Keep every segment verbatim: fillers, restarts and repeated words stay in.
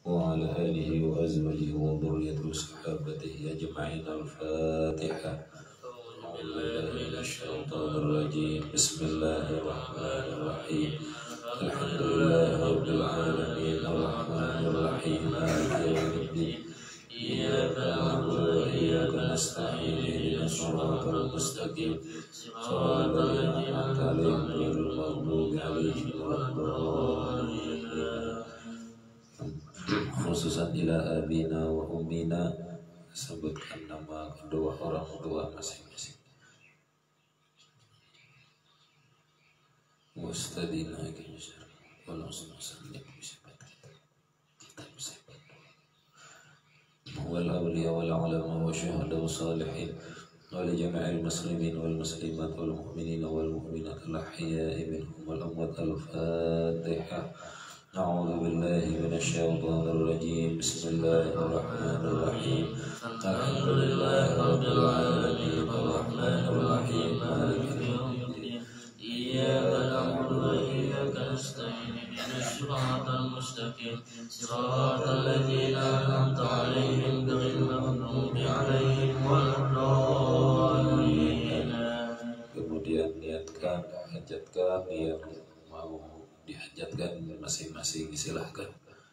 وعلى آله وأزواجه وذريته وصحابته أجمعين. الفاتحة. أعوذ بالله من الشيطان الرجيم. بسم الله الرحمن الرحيم. الحمد لله رب العالمين الرحمن الرحيم مالك يوم الدين إياك نعبد وإياك نستعين اهدنا الصراط المستقيم صراط الذين أنعمت عليهم غير المغضوب عليهم ولا الضالين. Khususan ila abina wa ummina, sebutkan nama kedua orang tua masing-masing. Mustadina kinsyar walau sallim bisifat kita bisifat wal awliya wal ulama wa syuhada wa salihin wa li jami'il muslimin wal muslimat wal mu'minina wal mu'minat al ahya'i minhum wal amwat. Al-Fatihah. A'udzu billahi minasyaitonir rajim. Bismillahirrahmanirrahim. Alhamdulillahi rabbil alamin arrahmanir rahim maliki yaumiddin iyyaka na'budu wa iyyaka nasta'in ihdinas siratal mustaqim siratal ladzina an'amta 'alaihim ghairil maghdubi 'alaihim waladdallin. Kemudian niatkan hajat kami yang mau dihajatkan masing-masing, silahkan.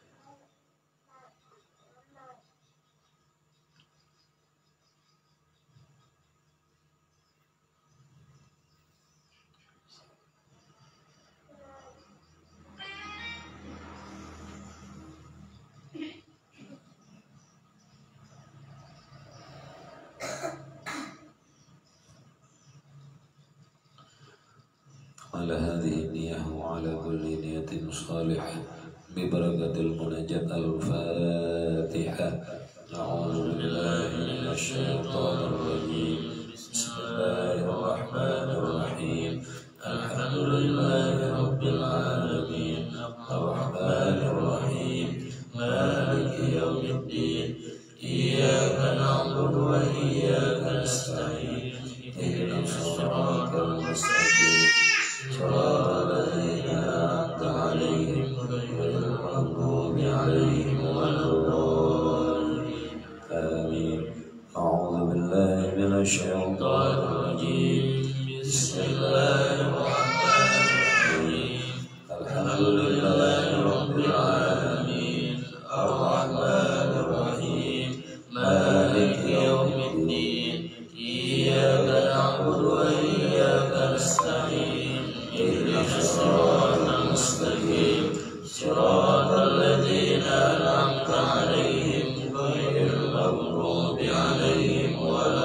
على هذه النية وعلى كل نية صالحة ببركة المناجاة. الفاتحة. أعوذ بالله من الشيطان الرجيم. بسم الله الرحمن الرحيم. الحمد لله رب العالمين الرحمن الرحيم مالك يوم الدين إياك نعبد وإياك نستعين اهدنا الصراط المستقيم صراط الذين أنعمت عليهم غير المغضوب عليهم ولا الضالين. آمين. أعوذ بالله من الشيطان الرجيم. بسم الله الرحمن الرحيم. الحمد لله رب العالمين الرحمن الرحيم مالك يوم الدين إياك نعبد وإياك نستعين اهدنا الصراط المستقيم صراط الذين أنعمت عليهم غير المغضوب عليهم ولا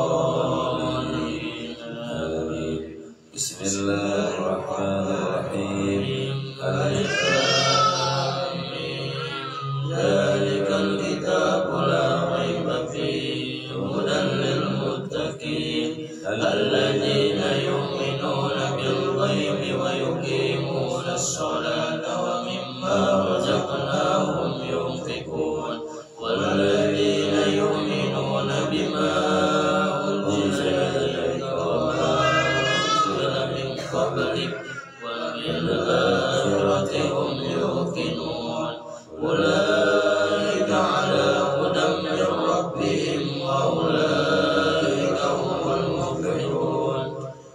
الضالين. آمين. بسم الله الرحمن الرحيم. ألف لام ميم ذلك الكتاب لا ريب فيه هدى للمتقين الذين يؤمنون بالغيب ويقيمون الصلاة ومما رزقناهم ينفقون والذين يؤمنون بما أنزل إليك وما أنزل من قبلك وبالآخرة هم يوقنون أولئك على هدى من ربهم وأولئك هم المفلحون.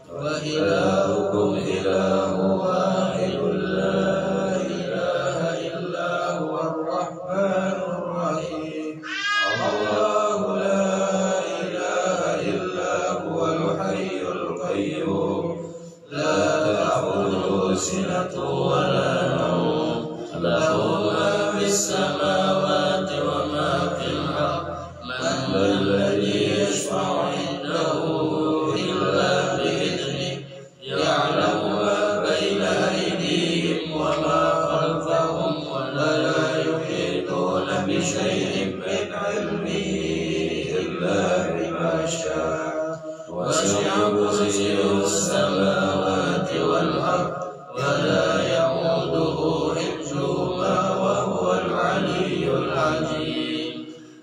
وإلهكم إله واحد لا إله إلا هو الرحمن الرحيم. الله لا إله إلا هو الحي القيوم لا تأخذه سنة ولا نوم له ما في السماوات وما في الأرض. من ذا الذي يشفع عنده إلا بإذنه يعلم ما بين أيديهم وما خلفهم ولا يحيطون بشيء من علمه إلا بما شاء وسع كرسيه السماوات والأرض ولا يئوده حفظهما وهو العلي العظيم.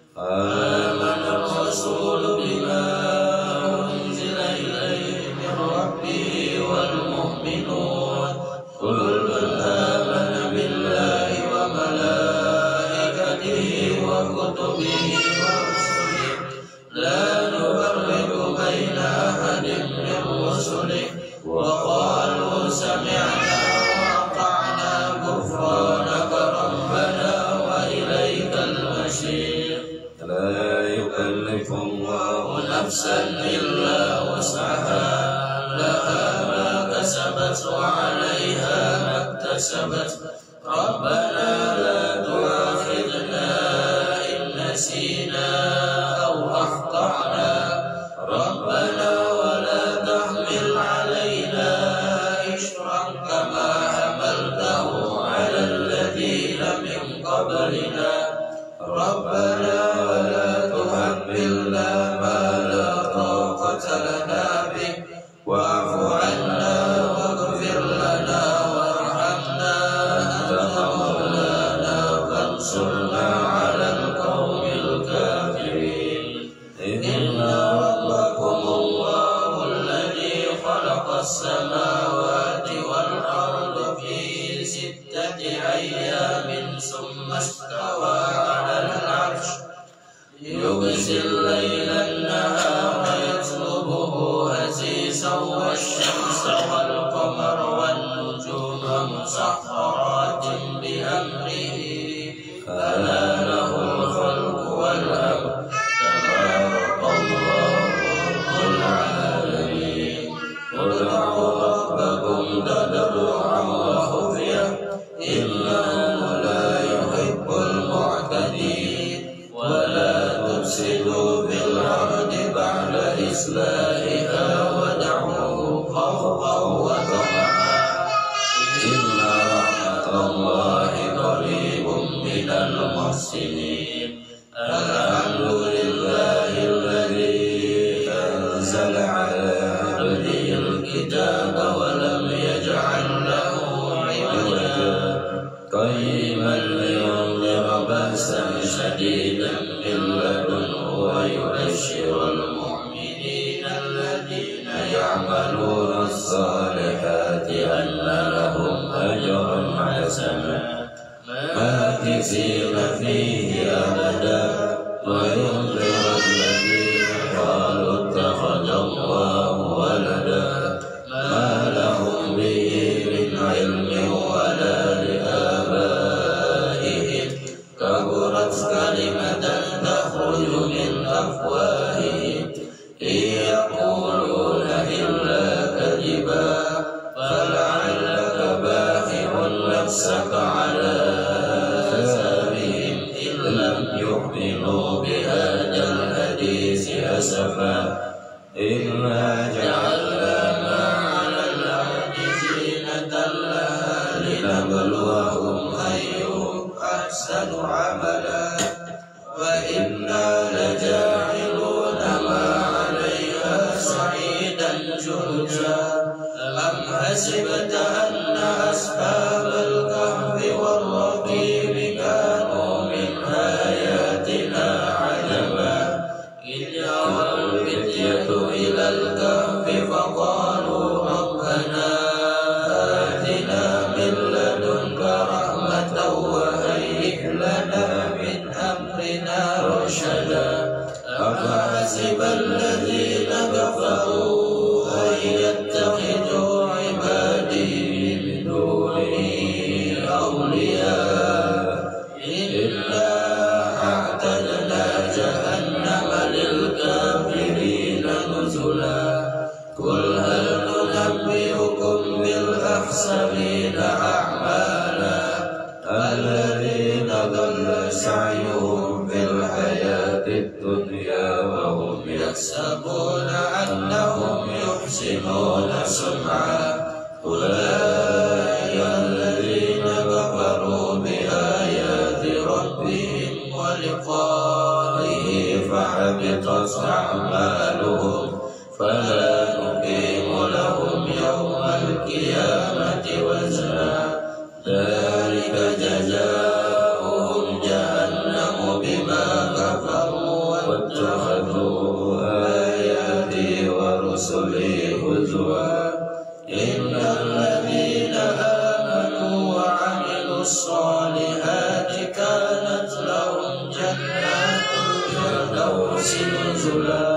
آمن الرسول بما أنزل إليه من ربه والمؤمنون كل آمن بالله وملائكته كتبه ورسله لا نفرق بين أحد من رسله وقالوا سمعنا وأطعنا غفرانك ربنا وإليك المصير لا يكلف الله نفسا إلا وسعها لها ما كسبت وعليها ما اكتسبت ربنا لا تؤاخذنا إن نسينا أو أخطأنا ربنا ولا تحمل علينا إصرا كما حملته على الذين من قبلنا ربنا ولا تحملنا ما لا طاقة لنا به واعف عنا واغفر لنا وارحمنا أنت مولانا فانصرنا على القوم الكافرين إن ربكم الله الذي خلق السماوات والأرض في ستة أيام ثم استوى على العرش يغشي الليل النهار يطلبه حثيثا والشمس والقمر والنجوم مسخرات بأمره ألا له الخلق والأمر تبارك الله رب العالمين ادعوا ربكم تضرعا وخفية إنه لا يحب المعتدين ولا تفسدوا في الأرض بعد إصلاحها ودعوه خوفا وطمعا إن رحمة الله قريب من المحسنين الحمد لله الذي أنزل على عبده الكتاب ولم يجعل له عوجا قيما لينذر بأسا شديدا من لدنه ويبشر المؤمنين الذين يعملون الصالحات أن لهم أجرا حسنا ماكثين فيه أبدا وينذر الذين قالوا اتخذ الله ولدا ما لهم به من علم ولا لآبائهم كبرت كلمة تخرج من أفواههم إن يقولون إلا كذبا فلعلك باخع نفسك على آثارهم إن لم يؤمنوا بهذا الحديث أسفا إنا جعلنا ما على الأرض زينة لها لنبلوهم أيهم أحسن عملا وإنا لجاعلون ما عليها صعيدا جرزا أم حسبت أن أصحاب الكهف والرقيم كانوا من آياتنا عجبا إذ يأوى الفتية إلى الكهف فقالوا ربنا آتنا من لدنك رحمة وهيئ لنا من أمرنا رشدا أفحسب الذين كفروا أن يتخذوا عبادي من دوني أولياء إنا أعتدنا جهنم للكافرين نزلا قل هل ننبئكم بالأخسرين أعمالا الذين ضل سعيهم في الحياة الدنيا وهم يحسبون أنهم يحسنون صنعا أولئك الذين كفروا بآيات ربهم ولقائه فحبطت أعمالهم فلا نقيم لهم يوم القيامة وزنا ذلك جزاؤهم جهنم بما كفروا واتخذوا آياتي ورسلي هزوا إن الذين آمنوا وعملوا الصالحات كانت لهم جنات نزلا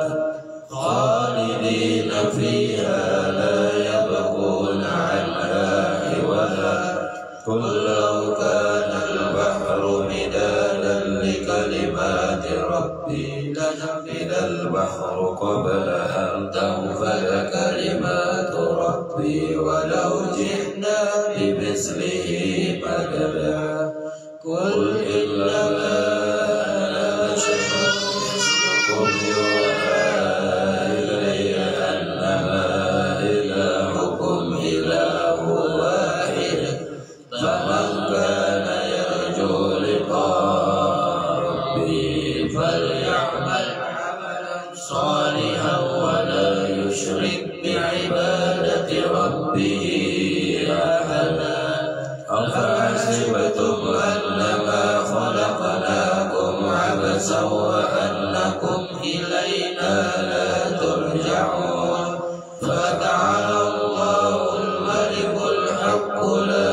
خالدين فيها لا يبغون عنها حولا قل لو كان البحر مدادا لكلمات ربي لنفد البحر قبل أن تنفد كلمات ربي ولو جئنا بمثله مددا قل إنما أنا بشر مثلكم يوحى إلي أنما إلهكم إله واحد فمن كان يرجو لقاء ربه فليعمل عملا صالحا ولا يشرك بعبادة ربه أحدا أفحسبتم أنما خلقناكم عبثا وأنكم إلينا لا ترجعون فتعالى الله الملك الحق لا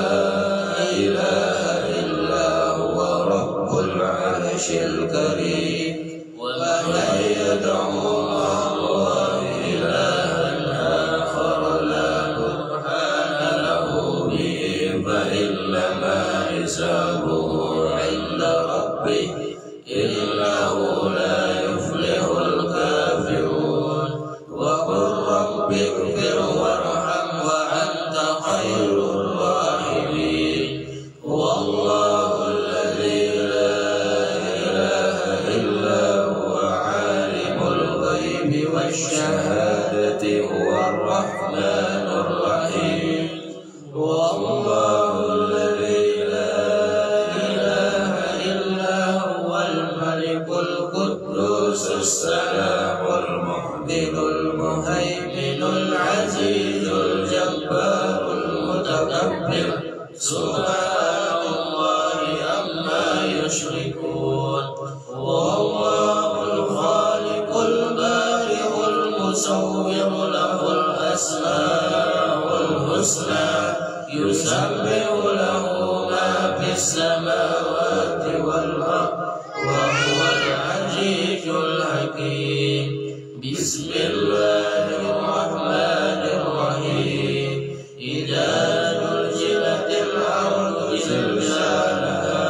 إله إلا هو رب العرش الكريم ومن يدعو مع الله إلها آخر لا برهان له به فإنما حسابه عند ربه إنه لا يفلح الكافرون وقل رب اغفر وارحم وأنت خير الراحمين والله الذي لا إله إلا هو عالم الغيب والشهادة هو الرحمن الرحيم والله الذي لا إله إلا هو الملك القدوس السلام المؤمن المهيمن العزيز الجبار المتكبر سبحان الله عما يشركون والله الخالق البارئ المصور له الأسماء الحسنى يسبح له ما في السماوات والأرض وهو العزيز الحكيم بسم الله الرحمن الرحيم إذا زلزلت الأرض زلزالها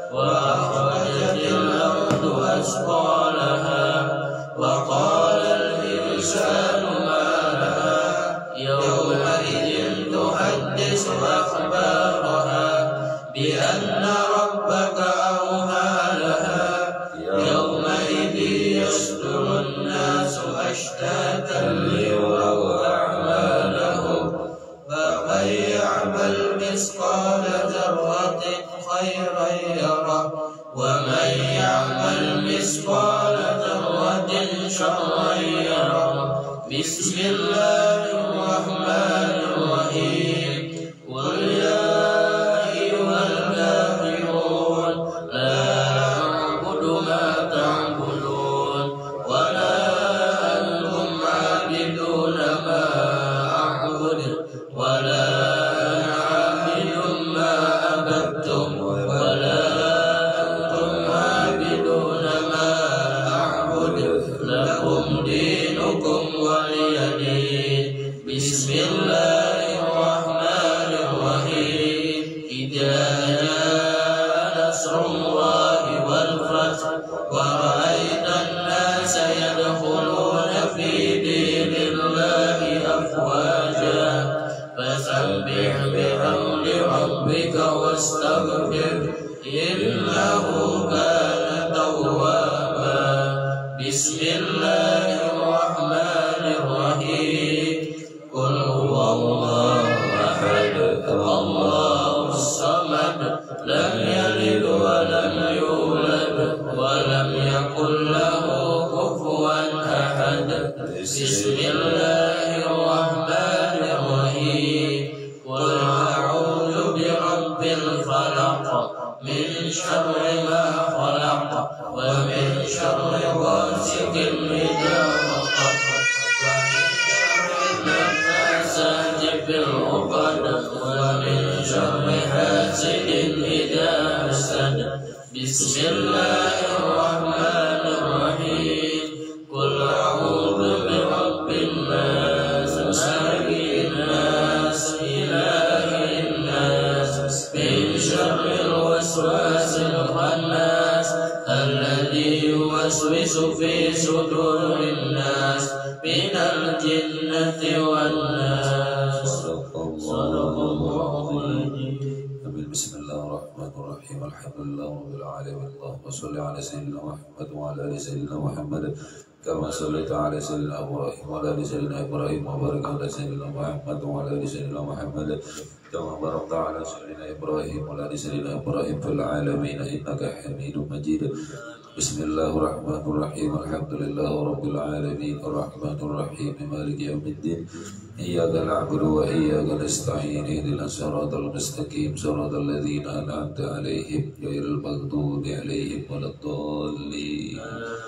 وأخرجت الأرض أثقالها وقال الإنسان ما لها يومئذ تحدث أخبارها بأن ربك أوحى لها يومئذ يصدر الناس أشتاتا ليروا أعمالهم فمن يعمل مثقال ذرة خيرا يره ومن يعمل مثقال ذرة شرا يره بسم الله الرحمن الرحيم قل يا أيها الكافرون لا أعبد ما تعبدون ولا أنتم عابدون ما أعبد ولا أنا عابد ما عبدتم ولا أنتم عابدون ما أعبد لكم دينكم ولي دين بسم الله الرحمن الرحيم إذا جاء نصر الله والفتح ورأيت الناس يدخلون في دين الله أفواجا فسبح بحمد ربك واستغفر إنه كان توابا بسم الله الرحمن الرحيم قل هو الله أحد الله الصمد لم يلد ولم يولد ولم يكن له كفوا أحد بسم الله الرحمن الرحيم قل أعوذ برب الفلق من شر ما خلق ومن شر غاسق إذا وقب ومن شر النفاثات في العقد ومن شر حاسد إذا حسد بسم الله الرحمن الرحيم قل الذي يوسوس في صدور الناس من الجنة والناس. صدق الله العظيم. بسم الله الرحمن الرحيم. الحمد لله رب العالمين. اللهم صل على سيدنا محمد وعلى ال سيدنا محمد كما صليت على سيدنا ابراهيم وعلى ال سيدنا ابراهيم وبارك على سيدنا محمد وعلى ال سيدنا محمد كما باركت على سيدنا ابراهيم وعلى ال سيدنا ابراهيم في العالمين انك حميد مجيد. بسم الله الرحمن الرحيم. الحمد لله رب العالمين الرحمن الرحيم مالك يوم الدين إياك نعبد وإياك نستعين اهدنا الصراط المستقيم صراط الذين أنعمت عليهم غير المغضوب عليهم ولا الضالين.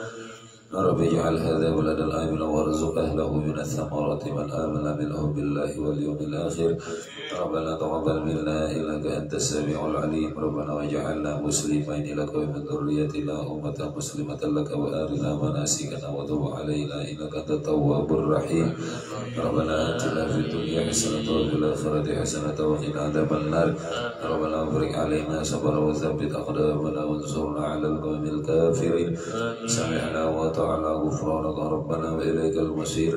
رب اجعل هذا بلدا آمنا وارزق أهله من الثمرات من آمن منهم بالله واليوم الآخر. ربنا تقبل منا إنك أنت السميع العليم. ربنا واجعلنا مسلمين لك ومن ذريتنا أمة مسلمة لك وأرنا مناسكنا وتب علينا إنك أنت التواب الرحيم. ربنا آتنا في الدنيا حسنة وفي الآخرة حسنة وقنا عذاب النار. ربنا افرج علينا صبرا وثبت أقدامنا وانصرنا على القوم الكافرين. سمعنا وأطعنا غفرانك ربنا وإليك المصير.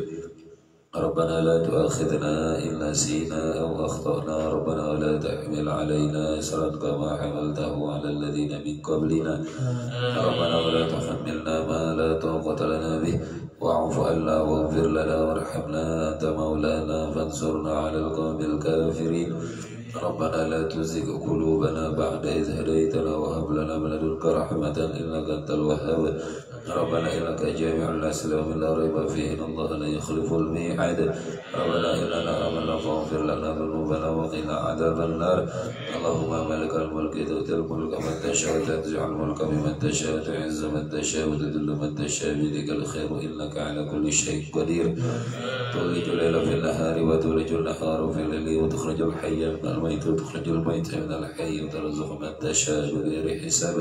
ربنا لا تؤاخذنا إن نسينا أو أخطأنا. ربنا ولا تحمل علينا إصرا كما حملته على الذين من قبلنا. ربنا ولا تحملنا ما لا طاقة لنا به واعف عنا واغفر لنا وارحمنا أنت مولانا فانصرنا على القوم الكافرين. ربنا لا تزغ قلوبنا بعد إذ هديتنا وهب لنا من لدنك رحمة إنك أنت الوهاب. ربنا إنك جامع الناس ليوم لا ريب فيه إن الله لا يخلف الميعاد. ربنا إننا آمنا فاغفر لنا ذنوبنا وقنا عذاب النار. اللهم مالك الملك تؤتي الملك من تشاء وتنزع الملك ممن تشاء وتعز من تشاء وتذل من تشاء بيدك الخير إنك على كل شيء قدير. تولج الليل في النهار وتولج النهار في الليل وتخرج الحي من الميت وتخرج الميت من الحي وترزق من تشاء بغير حساب.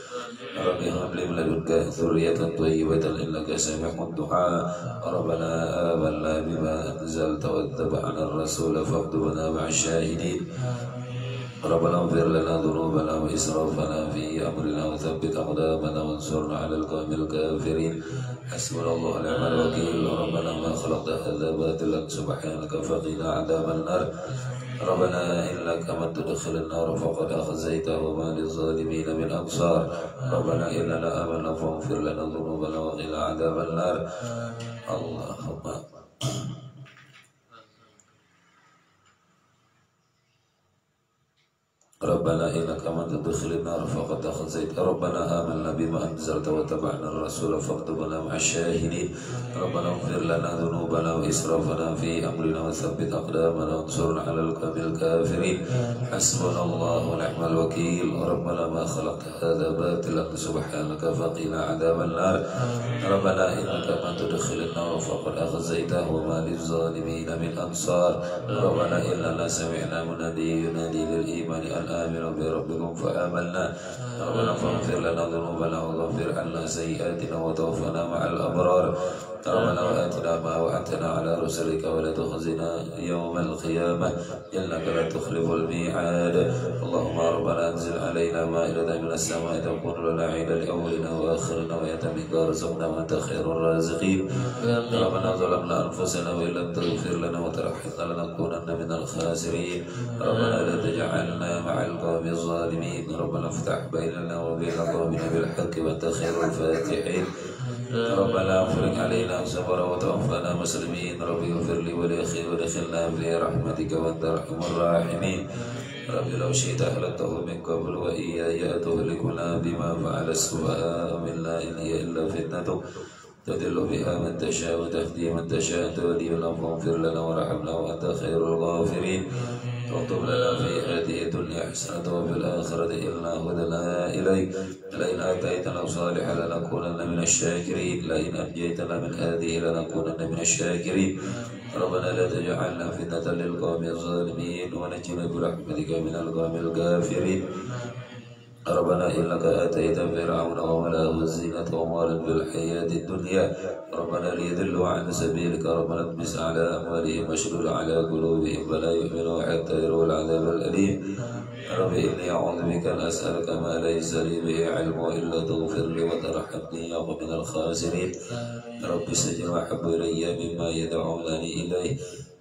رب هب لي من لدنك ذرية طيبة إنك سميع الدعاء. ربنا آمنا بما أنزلت واتبعنا الرسول فاكتبنا مع الشاهدين. ربنا اغفر لنا ذنوبنا وإسرافنا في أمرنا وثبت أقدامنا وانصرنا على القوم الكافرين. حسبنا الله ونعم الوكيل. ربنا ما خلقت هذا باطلا سبحانك فقنا عذاب النار. ربنا إنك من تدخل النار فقد أخزيته وما للظالمين من أنصار. ربنا إننا آمنا فاغفر لنا ذنوبنا وقنا عذاب النار. اللهم ربنا إنك من تدخل النار فقد أخزيت. ربنا آمنا بما أنزلت واتبعنا الرسول فاكتبنا مع الشاهدين. ربنا اغفر لنا ذنوبنا وإسرافنا في أمرنا وثبت أقدامنا وانصرنا على القوم الكافرين. حسبنا الله ونعم الوكيل. ربنا ما خلقت هذا باطلا سبحانك فقنا عذاب النار. ربنا إنك من تدخل النار فقد أخزيته وما للظالمين من أنصار. ربنا إننا سمعنا منادي ينادي للإيمان أن آمنوا بربكم فآمنا. ربنا فاغفر لنا ذنوبنا وغفر عنا سيئاتنا وتوفنا مع الأبرار. ربنا وآتنا ما وعدتنا على رسلك ولا تخزنا يوم القيامة إنك لا تخلف الميعاد. اللهم ربنا أنزل علينا مائدة من السماء تكون لنا عيدا لأولنا وآخرنا وآية منك وارزقنا وأنت خير الرازقين. ربنا ظلمنا أنفسنا وإن لم تغفر لنا وترحمنا لنكونن من الخاسرين. ربنا لا تجعلنا مع القوم الظالمين. ربنا افتح بيننا وبين قومنا بالحق وأنت خير الفاتحين. ربنا افرج علينا صبرا وتوفنا مسلمين. رب اغفر لي ولأخي وادخلنا في رحمتك وأنت أرحم الراحمين. رب لو شئت أهلكته من قبل وإياي أتهلكنا بما فعل السفهاء منا إن هي إلا فتنتك تضل بها من تشاء وتهدي من تشاء تولينا فاغفر لنا وارحمنا وأنت خير الغافرين. واكتب لنا في هذه الدنيا حسنة وفي الآخرة إنا هدنا إليك. لئن آتيتنا صالحا لنكونن من الشاكرين. لئن أنجيتنا من هذه لنكونن من الشاكرين. ربنا لا تجعلنا فتنة للقوم الظالمين ونجنا برحمتك من القوم الكافرين. ربنا إنك آتيت فرعون وملأه الزينة وأموالا في الحياة الدنيا ربنا ليضلوا عن سبيلك ربنا اطمس على أموالهم واشدد على قلوبهم فلا يؤمنوا حتى يروا العذاب الأليم رب إني أعوذ بك أن أسألك ما ليس لي به علم إلا تغفر لي وترحمني أكن من الخاسرين رب السجن أحب إلي مما يدعونني إليه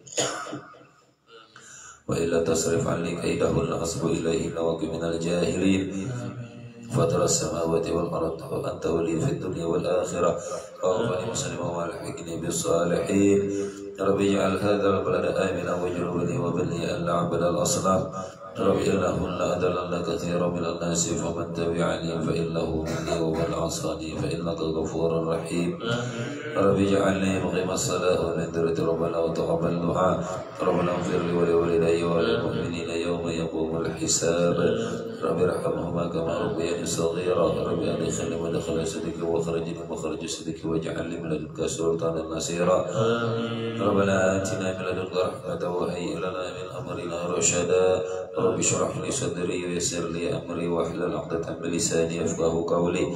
وإلا تصرف عني كيدهن أصب إليهن وكن من الجاهلين فاطر السماوات والأرض وأنت ولي في الدنيا والآخرة توفني مسلما والحقني بالصالحين رب اجعل هذا البلد آمنا واجنبني وبني أن نعبد الأصنام رب إنهن أضللن كثيرا من الناس فمن تبعني فإنه مني ومن عصاني فإنك غفور رحيم رب اجعلني مقيم الصلاة ومن ذريتي ربنا وتقبل دعاء ربنا اغفر لي ولوالدي وللمؤمنين يوم يقوم الحساب رب ارحمهما كما ربياني صغيرا رب أدخلني مدخل صدق وخرجني مخرج صدق واجعلني من لدنك سلطانا نصيرا ربنا آتنا من لدنك رحمة وهيئ لنا من أمرنا رشدا رب اشرح لي صدري ويسر لي أمري واحلل عقدة من لساني يفقهوا قولي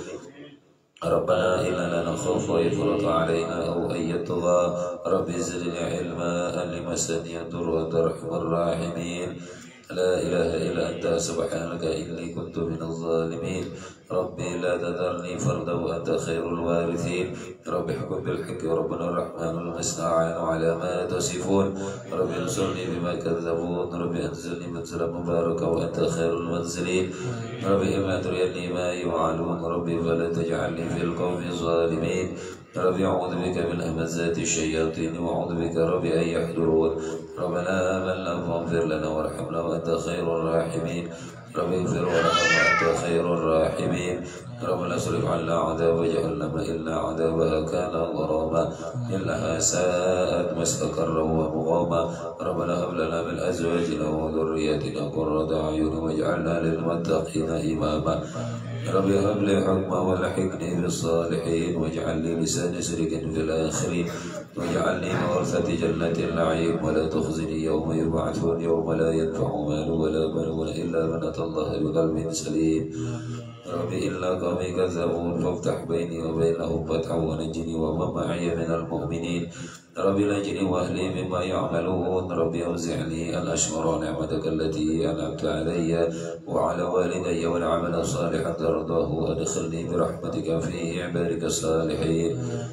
ربنا إننا نخاف أن يفرط علينا أو أن يطغى رب زدني علما أن مسني الضر وأنت أرحم الراحمين لا إله إلا أنت سبحانك إني كنت من الظالمين ربي لا تذرني فردا وأنت خير الوارثين رب احكم بالحق وربنا الرحمن المستعان على ما تصفون رب انصرني بما كذبون رب أنزلني منزلا مباركا وأنت خير المنزلين رب إما تريني ما يوعدون ربي فلا تجعلني في القوم الظالمين ربي أعوذ بك من همزات الشياطين وأعوذ بك ربي أن يحضرون ربنا آمنا فاغفر لنا وارحمنا وأنت خير الراحمين ربي اغفر ورحم وأنت خير الراحمين ربنا اصرف عنا عذاب جهنم إلا عذابها كان غراما إنها ساءت مستقرا ومقاما ربنا هب لنا من أزواجنا وذرياتنا قرة أعين واجعلنا للمتقين إماما ربي هب لي حكما والحقني بالصالحين واجعل لي لسان صدق في الآخرين واجعلني ورثة جنة النعيم ولا تخزني يوم يبعثون يوم لا ينفع مال ولا بنون إلا من أتى الله بقلب سليم ربي إلا قومي كذبون فافتح بيني وبينهم فتحا ونجني ومن معي من المؤمنين ربي نجني وأهلي مما يعملون ربي أوزعني أن أشكر نعمتك التي أنعمت علي وعلى والدي والعمل صالحا ترضاه وأدخلني برحمتك في عبادك الصالحين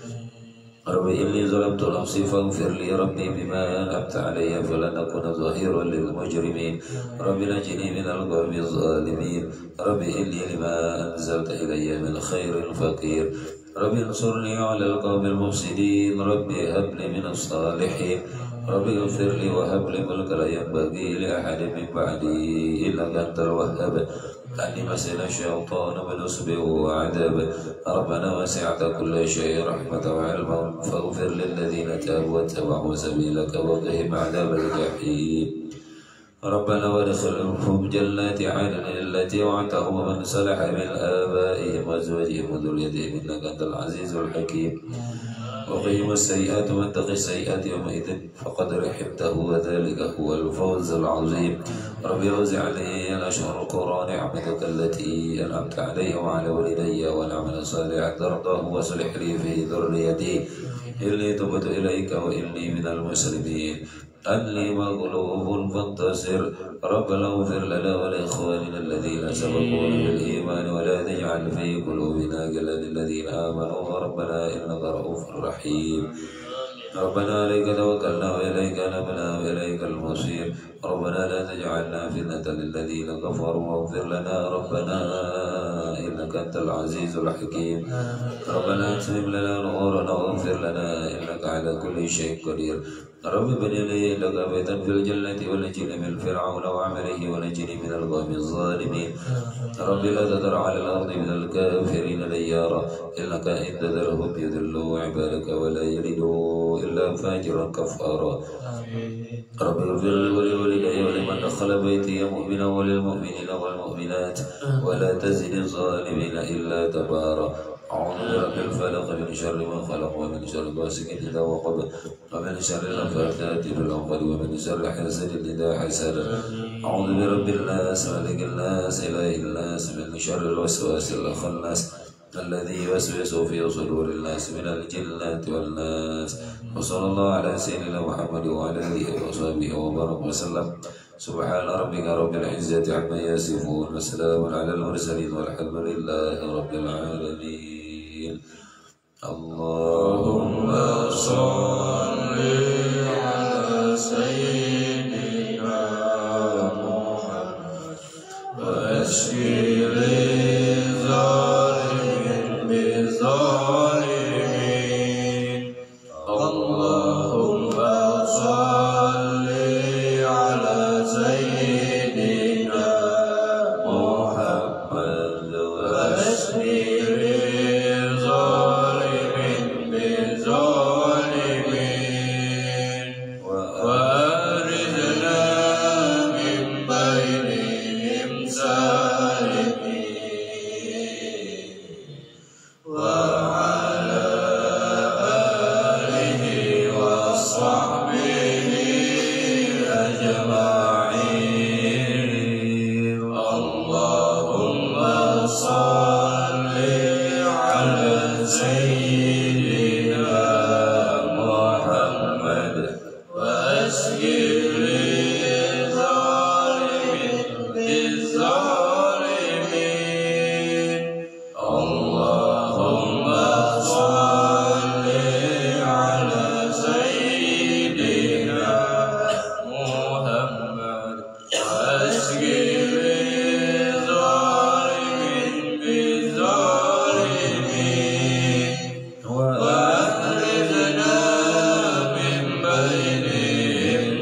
ربي إني ظلمت نفسي فاغفر لي ربي بما أنعمت علي فلن أكون ظهيرا للمجرمين ربي نجني من القوم الظالمين ربي إني لما أنزلت إلي من خير فقير ربي انصرني على القوم المفسدين ربي هب لي من الصالحين ربي اغفر لي وهب لي ملك لا ينبغي لأحد من بعدي إنك أنت الوهاب أني مسنا الشيطان بنصب وعذاب ربنا وسعت كل شيء رحمة وعلما فاغفر للذين تابوا واتبعوا سبيلك وقهم عذاب الجحيم ربنا وادخلهم جنات عدن التي وعدتهم ومن صلح من آبائهم وأزواجهم وذريتهم إنك أنت العزيز الحكيم وقهم السيئات من تقي السيئات يومئذ فقد رحمته وذلك هو الفوز العظيم ربي أوزعني أن أشكر القرآن نعمتك التي أنعمت علي وعلى والدي والعمل صالحا ترضاه واصلح لي في ذريتي إني تبت إليك وإني من المسلمين أني مغلوب فانتصر ربنا اغفر لنا ولإخواننا الذين سبقونا بالإيمان ولا تجعل في قلوبنا غلا للذين آمنوا ربنا إنك رؤوف رحيم ربنا عليك توكلنا وإليك نبنا وإليك المصير ربنا لا تجعلنا فتنة للذين كفروا واغفر لنا ربنا إنك أنت العزيز الحكيم ربنا أتمم لنا نورنا واغفر لنا إنك على كل شيء قدير رب بن لي لك بيتا في الجنة ونجني من فرعون وعمله ونجني من القوم الظالمين رب لا تذر على الأرض من الكافرين ديارا إنك إن تذرهم يذلوا عبادك ولا يلدوا إلا فاجرا كفارا رب اغفر لي ولوالدي ولمن دخل بيتي مؤمنا وللمؤمنين والمؤمنات ولا تزد الظالمين علينا إلا تبارك. أعوذ برب الفلق من شر ما خلق ومن شر غاسق إذا وقب ومن شر النفاثات في العقد ومن شر حاسد إذا حسد. أعوذ برب الناس ملك الناس إله الناس من شر الوسواس الخناس الذي يوسوس في صدور الناس من الجنة والناس. وصلى الله على سيدنا محمد وعلى آله وصحبه وبارك وسلم. سبحان ربك رب العزة عما يصفون وسلام على المرسلين والحمد لله رب العالمين. اللهم صل على سيدنا محمد وأشفي الظالمين بالظالمين. اللهم صل على سيدنا محمد وأشفي الظالمين بالظالمين وأخرجنا من بينهم سالمين. وعلى آله وصحبه أجمعين. اللهم صل على سيدنا محمد وأشفي الظالمين بالظالمين. اللهم صل على سيدنا محمد وأشفي الظالمين بالظالمين وأخرجنا من بينهم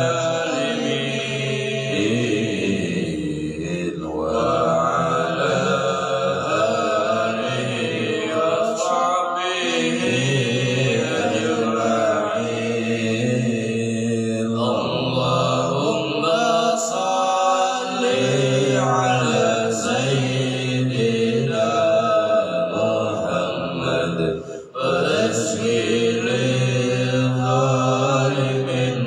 سالمين. وعلى آله وصحبه أجمعين. اللهم صل على سيدنا محمد وأشفي الظالمين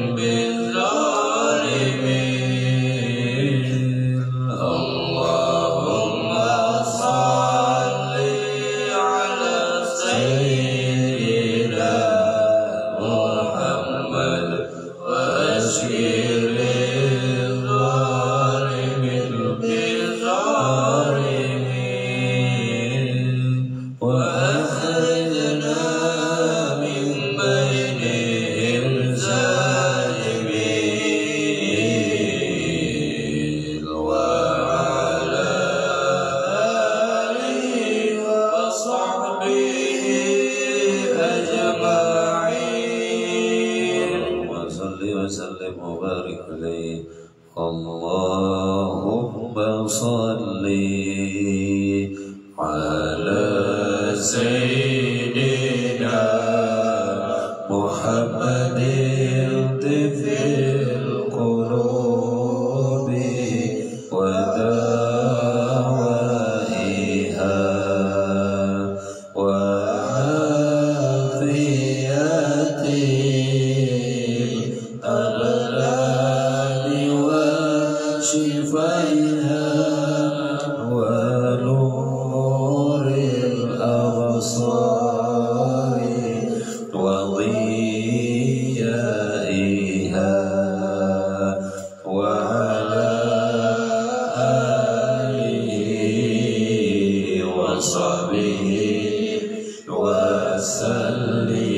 بالظالمين. اللهم صل على سيدنا محمد وأشفي الظالمين بالظالمين وأخرجنا من بينهم سالمين. وعلى آله وصحبه أجمعين. وصل وسلم وبارك عليه. اللهم صل على سيدنا محمد طب القلوب ودوائها وعافية الأبدان وشفائها ونور الأبصار وضيائها وعلى آله وصحبه وسلم.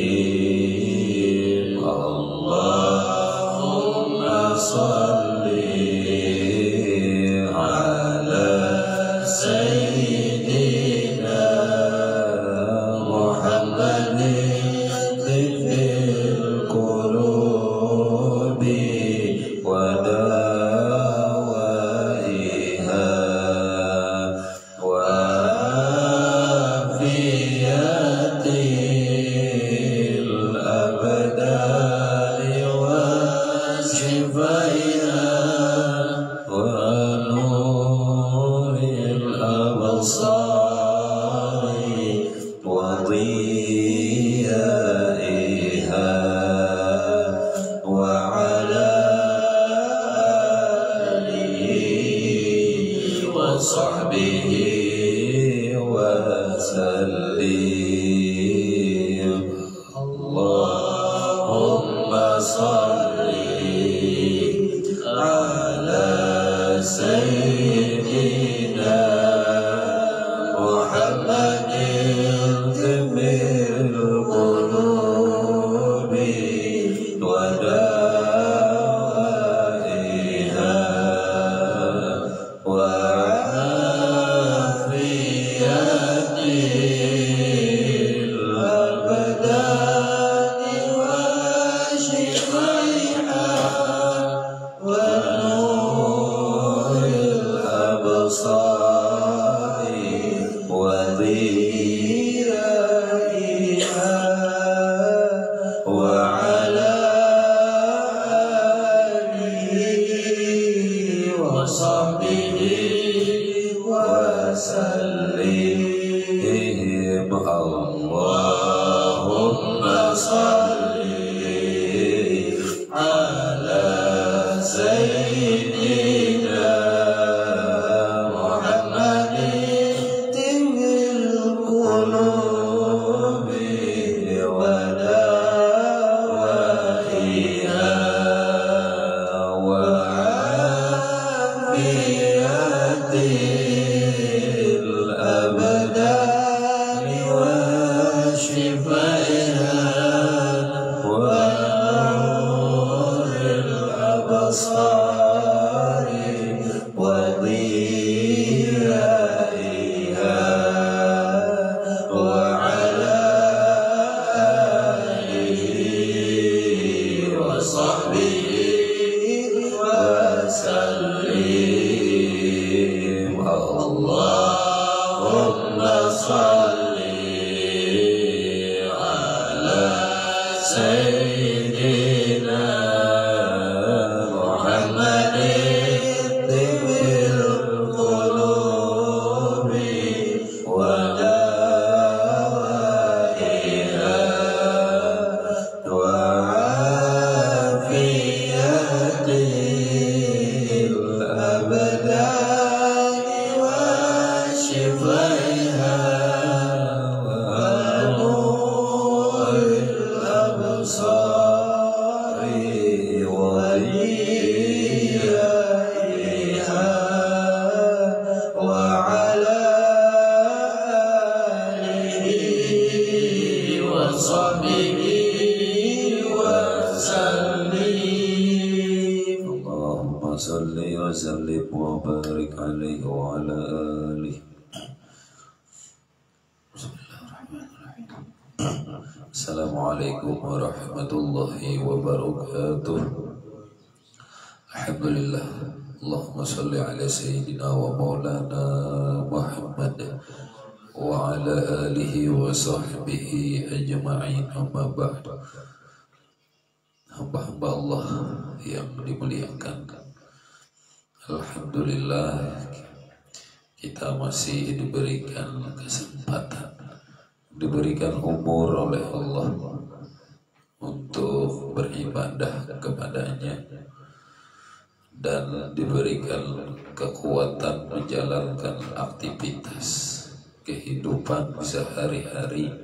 اللهم صل على سيدنا محمد طب القلوب ودوائها وعافية وسلم اللهم صل على سيدنا محمد طب القلوب ودائها وعافية الأبدان وشفائها ونور الأبصار وضيائها وعلى آله وصحبه وسلم اللهم صل على سيدنا محمد طب القلوب ودوائها وعافية الأبدان وشفائها ونور الأبصار وضيائها وعلى آله وصحبه وسلم اللهم صل على سيدنا محمد طب القلوب ودوائها وعافية الأبدان وشفائها ونور الأبصار وضيائها وعلى آله وصحبه وسلم اللهم صل وسلم وبارك عليه وعلى آله. Assalamualaikum warahmatullahi wabarakatuh. Alhamdulillah. Allahumma salli ala sayyidina wa maulana Muhammad wa ala alihi wa sahbihi ajma'in, amma ba'd. Hamba-hamba Allah yang dimuliakan, alhamdulillah kita masih diberikan kesempatan, diberikan umur oleh Allah untuk beribadah kepadanya dan diberikan kekuatan menjalankan aktivitas kehidupan sehari-hari.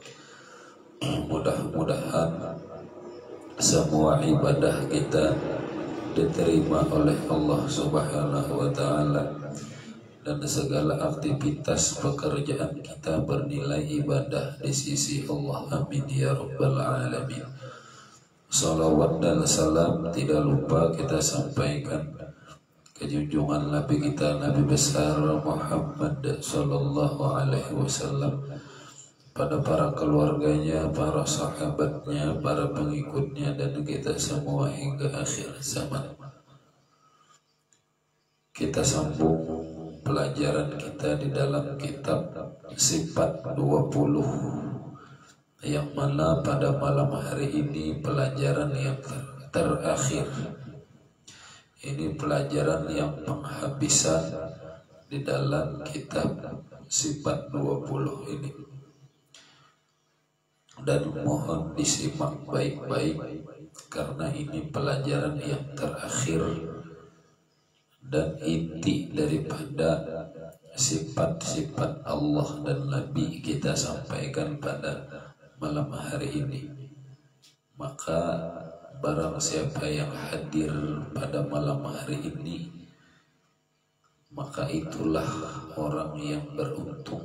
Mudah-mudahan semua ibadah kita diterima oleh Allah Subhanahu wa Ta'ala, dan segala aktivitas pekerjaan kita bernilai ibadah di sisi Allah. Amin ya rabbal alamin. Salawat dan salam tidak lupa kita sampaikan ke junjungan Nabi kita, Nabi besar Muhammad sallallahu alaihi wasallam, pada para keluarganya, para sahabatnya, para pengikutnya, dan kita semua hingga akhir zaman. Kita sambung pelajaran kita di dalam kitab Sifat dua puluh, yang mana pada malam hari ini pelajaran yang ter terakhir. Ini pelajaran yang penghabisan di dalam kitab Sifat dua puluh ini, dan mohon disimak baik-baik karena ini pelajaran yang terakhir dan inti daripada sifat-sifat Allah dan Nabi kita sampaikan pada malam hari ini. Maka barang siapa yang hadir pada malam hari ini, maka itulah orang yang beruntung,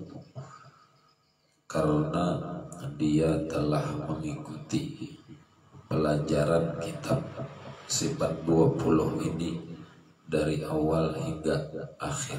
karena dia telah mengikuti pelajaran kitab sifat dua puluh ini dari awal hingga akhir.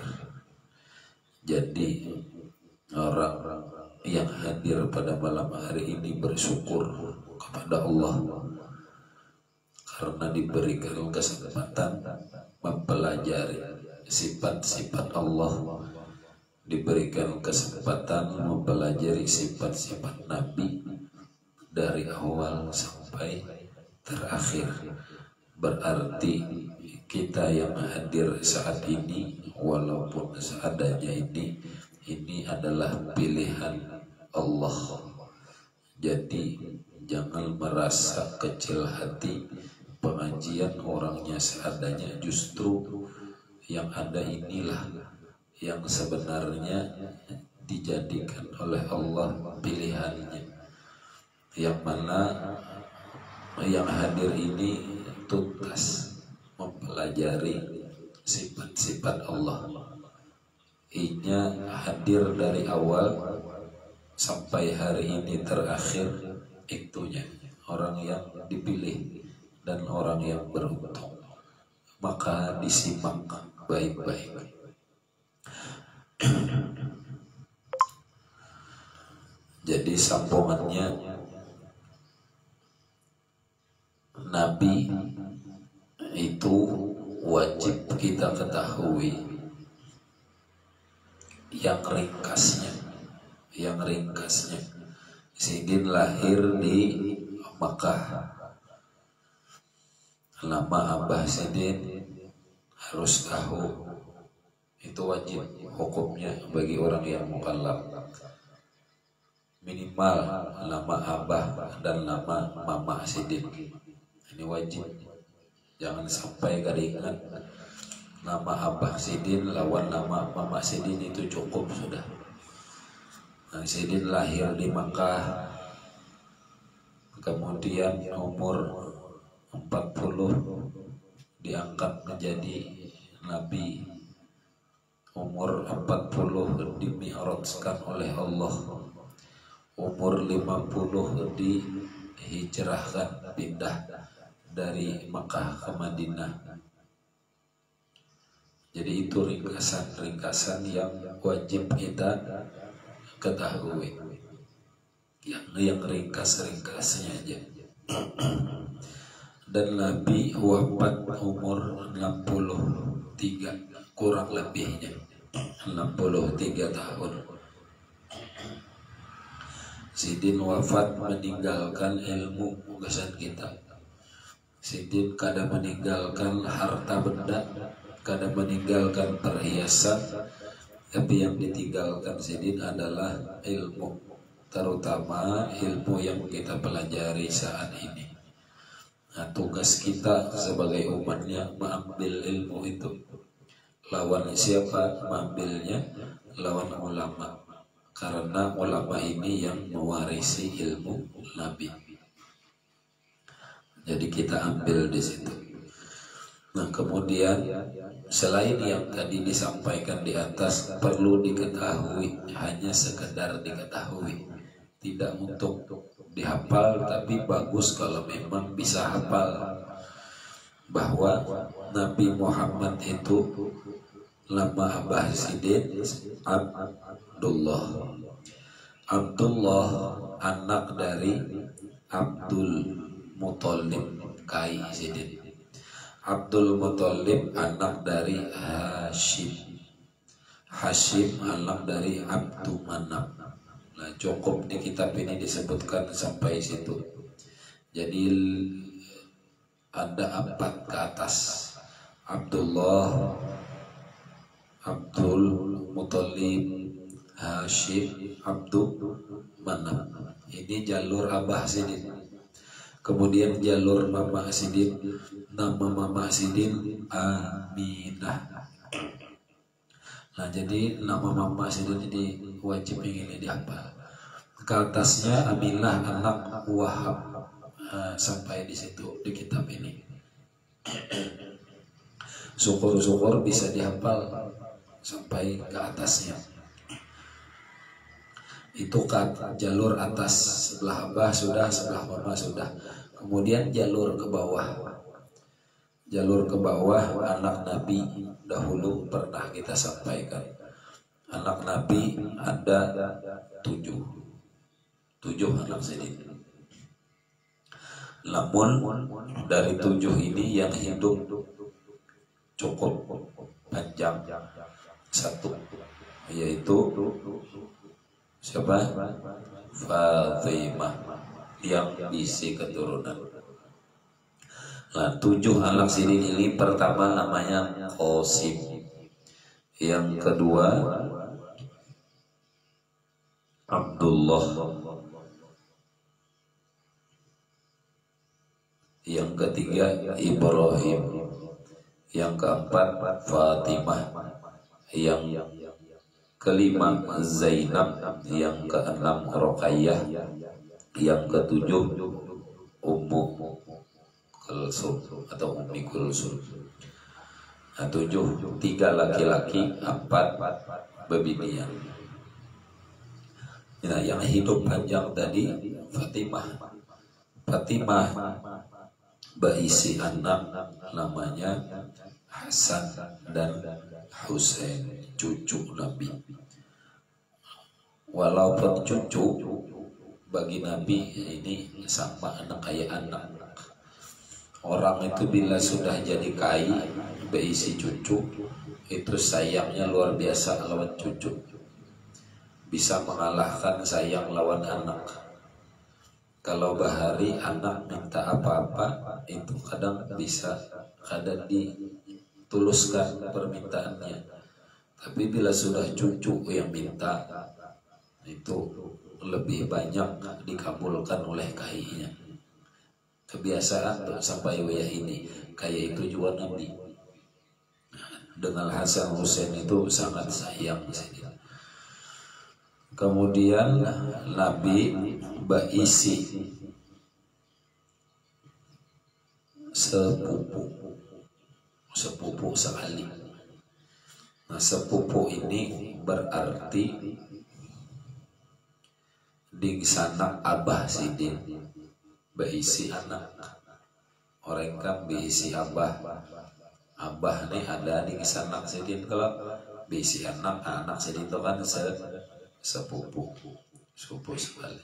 Jadi orang yang hadir pada malam hari ini bersyukur kepada Allah karena diberikan kesempatan mempelajari sifat-sifat Allah, diberikan kesempatan mempelajari sifat-sifat Nabi dari awal sampai terakhir. Berarti kita yang hadir saat ini, walaupun seadanya ini, ini adalah pilihan Allah. Jadi jangan merasa kecil hati, pengajian orangnya seadanya, justru yang ada inilah yang sebenarnya dijadikan oleh Allah pilihannya, yang mana yang hadir ini tuntas mempelajari sifat-sifat Allah. Inya hadir dari awal sampai hari ini terakhir, itunya orang yang dipilih dan orang yang beruntung. Maka disimak baik-baik. Jadi sambungannya, Nabi itu wajib kita ketahui yang ringkasnya, yang ringkasnya. Sidin lahir di Makkah. Nama Abah Sidin harus tahu, itu wajib hukumnya bagi orang yang mukallaf. Minimal nama Abah dan nama Mama Sidin, ini wajib. Jangan sampai keringat nama Abah Sidin lawan nama Mama Sidin, itu cukup sudah. Nah, Sidin lahir di Makkah, kemudian umur empat puluh diangkat menjadi Nabi, umur empat puluh dimi'rajkan oleh Allah, umur lima puluh dihijrahkan, pindah dari Makkah ke Madinah. Jadi itu ringkasan-ringkasan yang wajib kita ketahui, yang yang ringkas-ringkasnya aja. Dan Nabi wafat umur enam puluh tiga, kurang lebihnya enam puluh tiga tahun. Sidin wafat meninggalkan ilmu ugasan kita. Sidin kada meninggalkan harta benda, kada meninggalkan perhiasan, tapi yang ditinggalkan Sidin adalah ilmu, terutama ilmu yang kita pelajari saat ini. Nah, tugas kita sebagai umatnya mengambil ilmu itu. Lawan siapa mengambilnya? Lawan ulama. Karena ulama ini yang mewarisi ilmu Nabi. Jadi kita ambil di situ. Nah, kemudian selain yang tadi disampaikan di atas, perlu diketahui, hanya sekedar diketahui, tidak untuk dihafal, tapi bagus kalau memang bisa hafal, bahwa Nabi Muhammad itu nama Abah Sidin Abdullah. Abdullah anak dari Abdul Muthalib Kai Sidin. Abdul Muthalib anak dari Hashim. Hashim anak dari Abdul Manaf. Nah, cukup di kitab ini disebutkan sampai situ. Jadi ada empat ke atas: Abdullah, Abdul Muthalib, Hashim, Abdul Manaf. Ini jalur Abah Sidin. Kemudian jalur Mama Sidin, nama Mama Sidin Aminah. Nah jadi nama mama Sidin jadi wajib ini dihafal. Ke atasnya Aminah anak Wahab. Nah, sampai di situ di kitab ini. Syukur-syukur bisa dihafal sampai ke atasnya. Itu kan jalur atas, sebelah abah sudah, sebelah mama sudah. Kemudian jalur ke bawah. Jalur ke bawah anak Nabi dahulu pernah kita sampaikan. Anak Nabi ada tujuh. Tujuh anak Sidin. Namun dari tujuh ini yang hidup cukup panjang satu, yaitu siapa? Fatimah yang isi keturunan. Nah, tujuh anak Sidin ini pertama namanya Qasim, yang kedua Abdullah, yang ketiga Ibrahim, yang keempat Fatimah, yang kelima Zainab, yang keenam Ruqayyah, yang ketujuh Ummu Kulsum atau Ummi Kulsum. Nah, tujuh, tiga laki-laki, empat bebinian. Nah, yang hidup panjang tadi Fatimah. Fatimah berisi anak namanya Hasan dan Husain, cucu Nabi. Walaupun cucu bagi Nabi ini sama anak kayak anak. Orang itu bila sudah jadi kai berisi cucu, itu sayangnya luar biasa lawan cucu. Bisa mengalahkan sayang lawan anak. Kalau bahari anak minta apa-apa, itu kadang bisa, kadang dituluskan permintaannya. Tapi bila sudah cucu yang minta, itu lebih banyak dikabulkan oleh kainya. Kebiasaan sampai wayah ini, kayak itu juga Nabi. Dengan Hasan Husain itu sangat sayang. Kemudian Nabi berisi sepupu, sepupu sekali. Nah, sepupu ini berarti di sana Abah Sidin berisi anak. Orang kan berisi Abah. Abah nih ada di sana Sidin, kalau berisi anak, anak Sidin itu kan se sepupu, sepupu sekali.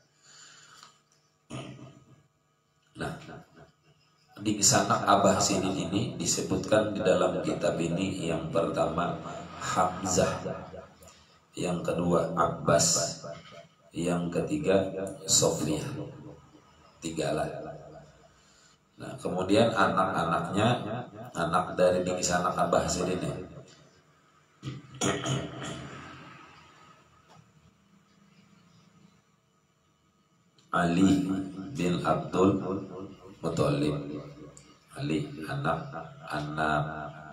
Nah, di sana Abah Sidin ini disebutkan di dalam kitab ini, yang pertama Hamzah, yang kedua Abbas, yang ketiga Sofia, tiga lah. Nah, kemudian anak-anaknya, anak dari di sana Abah Sidin ini Ali bin Abdul Muthalib. Ali anak anak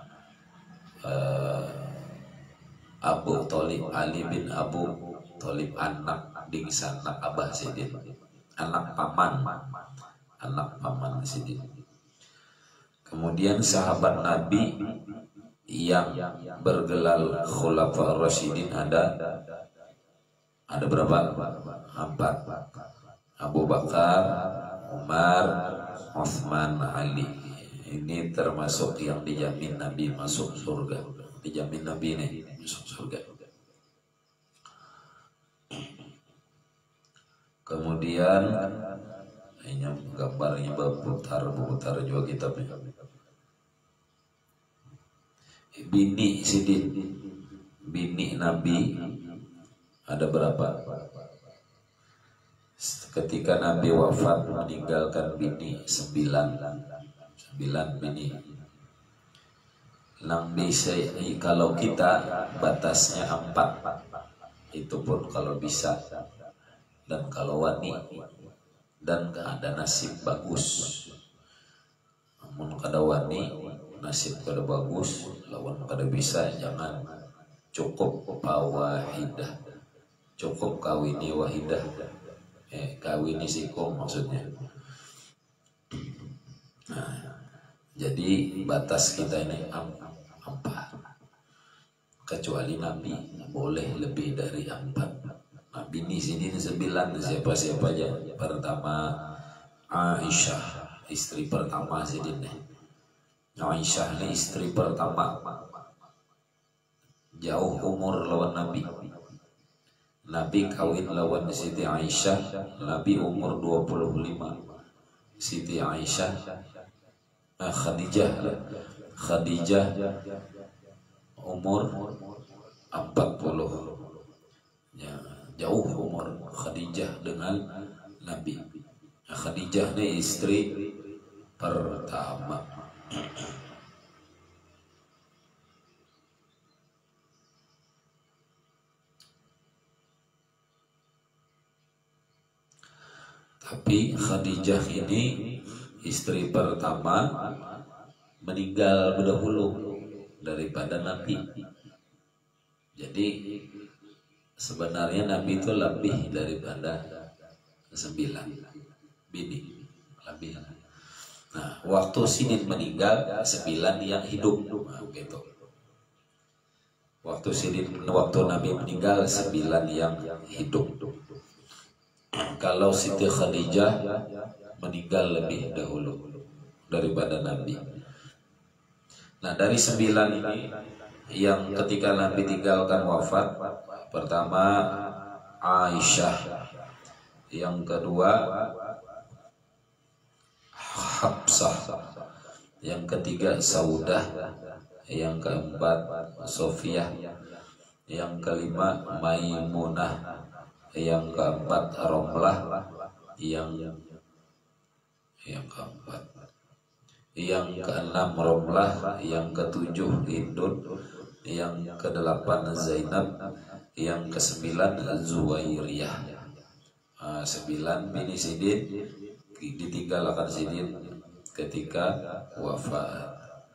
uh, Abu Thalib. Ali bin Abu Thalib anak di sana Abah Sidin, anak paman, anak paman Sidin. Kemudian sahabat Nabi yang bergelar Khulafaur Rasyidin ada ada berapa? Empat. Abu Bakar, Umar, Utsman, Ali. Ini termasuk yang dijamin Nabi masuk surga. Dijamin Nabi nih masuk surga. Kemudian ini gambarnya berputar berputar juga kitabnya. Bini Sidin, bini Nabi ada berapa? Ketika Nabi wafat meninggalkan bini sembilan, sembilan bini. Nang bisa, kalau kita batasnya empat, itu pun kalau bisa. Dan kalau wani dan ada nasib bagus, namun kada wani nasib kada bagus, lawan kada bisa, jangan. cukup pawahidah, cukup kawini wahidah, eh kawini siko maksudnya. Nah, jadi batas kita ini empat, kecuali Nabi boleh lebih dari empat. Nabi ini sini sembilan, siapa-siapa aja. Pertama Aisyah, istri pertama Sidin. Aisyah ini istri pertama, jauh umur lawan Nabi. Nabi kawin lawan Siti Aisyah, Nabi umur dua puluh lima. Siti Aisyah, nah Khadijah, Khadijah umur empat puluh. Ya, jauh umur Khadijah dengan Nabi. Nah, Khadijah ini istri pertama. Tapi Khadijah ini istri pertama meninggal berdahulu daripada Nabi. Jadi sebenarnya Nabi itu lebih daripada sembilan bini, lebih. Nah, waktu Sidin meninggal sembilan yang hidup, nah, gitu. Waktu Sidin, waktu Nabi meninggal sembilan yang hidup. Kalau Siti Khadijah meninggal lebih dahulu daripada Nabi. Nah, dari sembilan ini yang ketika Nabi tinggalkan wafat, pertama Aisyah, yang kedua Hafsah, yang ketiga Saudah, yang keempat Sofiyah, yang kelima Maimunah, yang keempat Romlah, yang yang keempat yang keenam Romlah, yang ketujuh Hindun, yang kedelapan Zainab, yang kesembilan Zuwairiyah. Nah, sembilan bini Sidin ditinggalkan Sidin ketika wafat.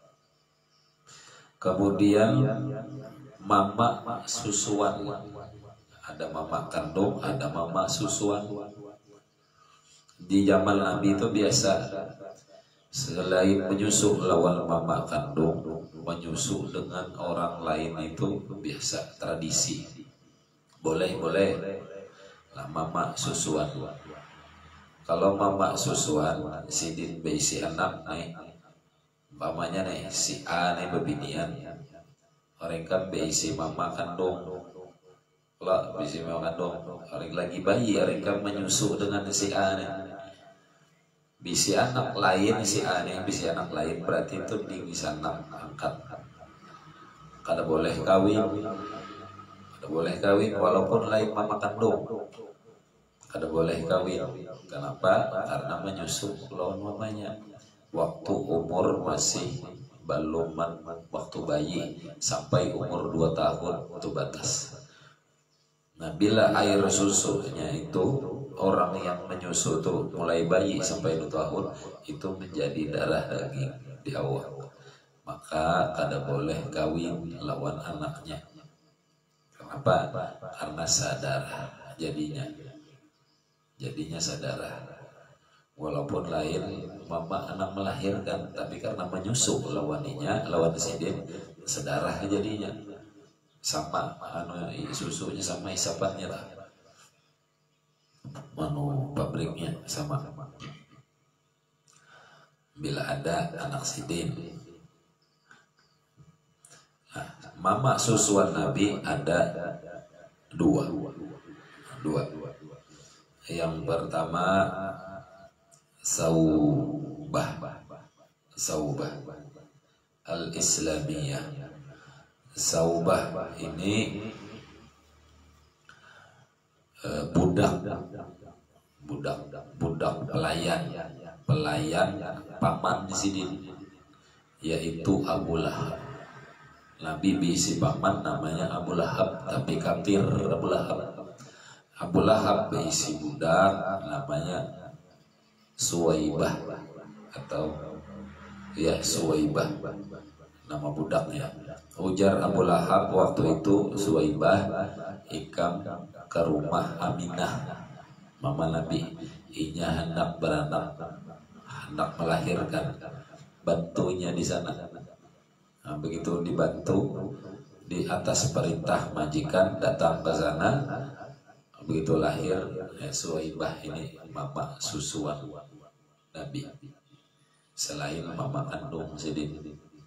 Kemudian mama susuan, ada mama kandung, ada mama susuan. Di zaman Nabi itu biasa selain menyusu lawan mama kandung, menyusu dengan orang lain itu biasa tradisi. Boleh boleh lah mama susuan. Kalau mama susuan, Sidin beisi anak nih, mamanya nih si A nih bebinian, orang kan beisi mama kandung. Kalau beisi mama kandung, orang lagi bayi, orang kan menyusu dengan si A nih. Bisi anak lain, si A nih bisi anak lain, berarti itu di bisa anak angkat. Kada boleh kawin, kada boleh kawin walaupun lain mama kandung. Kada boleh kawin. Kenapa? Karena menyusu lawan mamanya. Waktu umur masih belum, waktu bayi sampai umur dua tahun itu batas. Nah, bila air susunya itu orang yang menyusu tuh mulai bayi sampai dua tahun itu menjadi darah daging di awal, maka kada boleh kawin lawan anaknya. Kenapa? Karena sadarah jadinya, jadinya sadarah. Walaupun lain mama anak melahirkan, tapi karena menyusu lawaninya, lawan Sidin sadarah jadinya. Sama anu susunya sama isapannya lah, manu pabriknya sama. Bila ada anak Sidin, nah, mama susuan Nabi ada dua, dua. Yang pertama Saubah, Saubah al-Islamiyah. Saubah ini uh, budak, budak, budak pelayan, pelayan paman Sidin, yaitu Abu Lahab. Nabi bisi paman namanya Abu Lahab, tapi kafir Abu Lahab. Abu Lahab bisi budak namanya Suwaibah atau ya Suwaibah. nama budaknya. Ujar Abu Lahab waktu itu, Suwaibah ikam ke rumah Aminah mama Nabi, inya hendak beranak, hendak melahirkan, bantunya di sana. Nah, begitu dibantu di atas perintah majikan datang ke sana, begitu lahir eh, Suwaibah ini mama susuan Nabi selain mama kandung Sidin.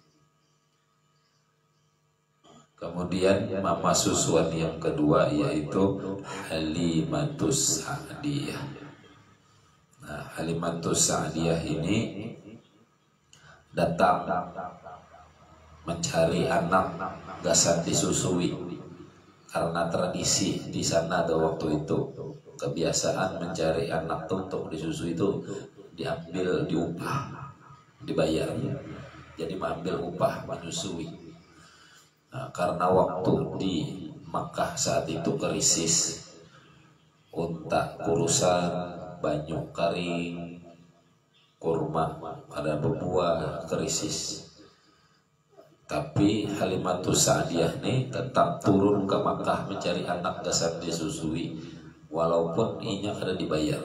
Kemudian mama susuan yang kedua yaitu Halimatus Sa'diyah. Nah, Halimatus Sa'diyah ini datang mencari anak gasan disusui, karena tradisi di sana ada waktu itu kebiasaan mencari anak tuh untuk disusui itu diambil diupah, dibayar, jadi mengambil upah menyusui. Nah, karena waktu di Makkah saat itu krisis, unta kurusan, banyu kering, kurma ada berbuah, krisis. Tapi Halimatus Sa'diyah ini tetap turun ke Makkah mencari anak gasan disusui, walaupun inya ada dibayar,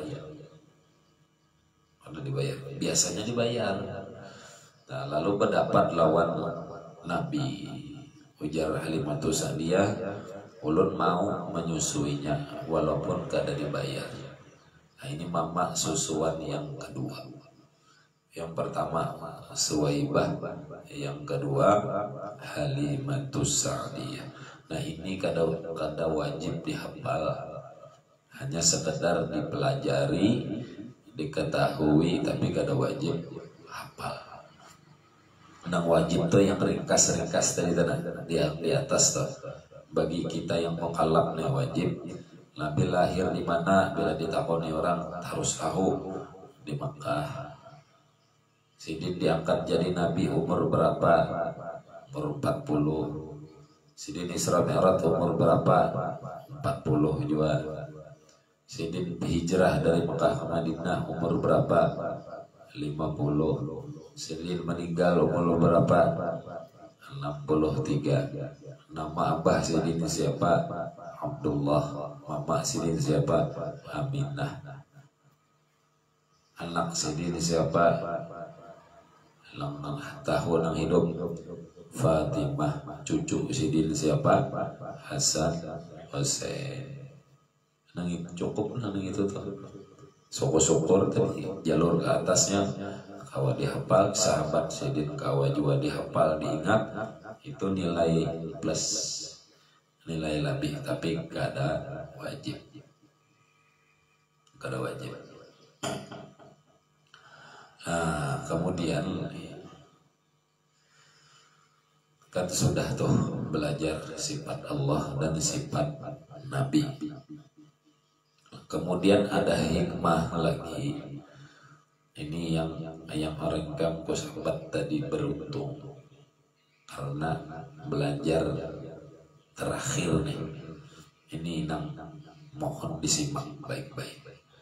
ada dibayar, biasanya dibayar. Nah, lalu pendapat lawan Nabi, ujar Halimatus Sa'diyah, ulun mau menyusuinya walaupun kada dibayar. Nah, ini mama susuan yang kedua. Yang pertama Suwaibah, yang kedua Halimatus Sa'diyah. Nah, ini kada kada wajib dihafal, hanya sekedar dipelajari, diketahui, tapi kada wajib hafal. Nang wajib tuh yang ringkas-ringkas tadi tanah di, di atas tuh. Bagi kita yang mukallaf nih wajib. Nabi lahir di mana? Bila ditakoni orang harus tahu. Di Makkah. Sidin diangkat jadi nabi umur berapa? Umur empat puluh. Sidin Isra Mi'raj umur berapa? empat puluh juga. Sidin hijrah dari Mekah ke Madinah umur berapa? lima puluh. Sidin meninggal umur berapa? enam puluh tiga. Nama abah Sidin siapa? Abdullah. Mama Sidin siapa? Aminah. Anak Sidin siapa? Lang tahun yang hidup Fatimah. Cucu Sidin siapa? Hasan Hussein. Nang itu cukup, nang itu tuh syukur-syukur tadi jalur ke atasnya kawa dihafal, sahabat Sidin kawa juga dihafal, diingat, itu nilai plus, nilai lebih, tapi gak ada wajib, gak ada wajib. Nah, kemudian kan sudah tuh belajar sifat Allah dan sifat Nabi. Kemudian ada hikmah lagi. Ini yang yang orang kampus sahabat tadi beruntung karena belajar terakhir nih. Ini nang mohon disimak baik-baik.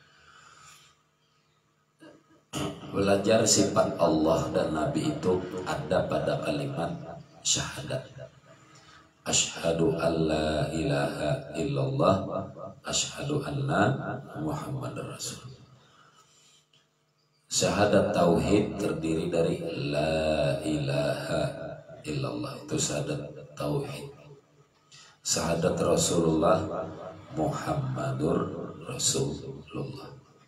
Belajar sifat Allah dan Nabi itu ada pada kalimat syahadat. Asyhadu an la ilaha illallah, asyhadu anna Muhammadar Rasul. Syahadat tauhid terdiri dari la ilaha illallah, itu syahadat tauhid. Syahadat Rasulullah Muhammadur Rasulullah.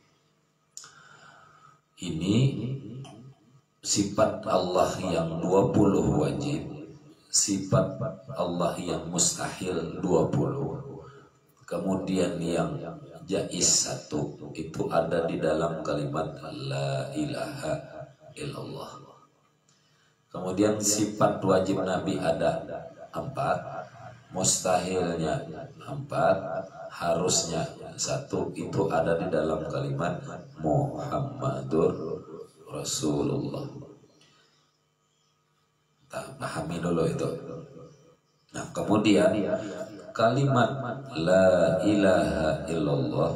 Ini sifat Allah yang dua puluh wajib, sifat Allah yang mustahil dua puluh. Kemudian yang jaiz satu, itu ada di dalam kalimat la ilaha illallah. Kemudian sifat wajib Nabi ada empat, mustahilnya empat, harusnya satu, itu ada di dalam kalimat Muhammadur Rasulullah. Tak pahami dulu itu. Nah, kemudian kalimat la ilaha illallah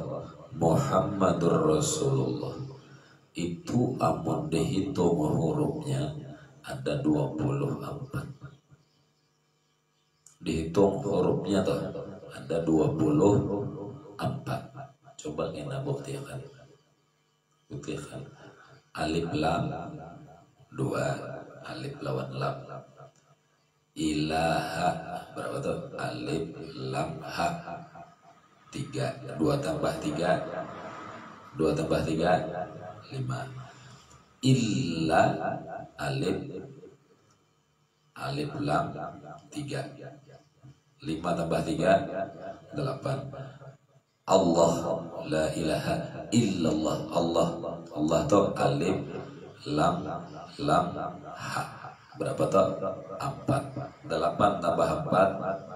Muhammadur Rasulullah itu amun dihitung hurufnya ada dua puluh empat. Dihitung hurufnya tuh ada dua puluh empat. Coba kita buktikan. Buktikan. Alif lam dua, alif lawan lam. Ilaha berapa tuh? Alif lam ha tiga, dua tambah tiga, dua tambah tiga lima. Illa alif alif lam tiga, lima tambah tiga delapan. Allah la ilaha illallah. Allah Allah tuh alif lam lam ha berapa tuh? Empat. Delapan tambah empat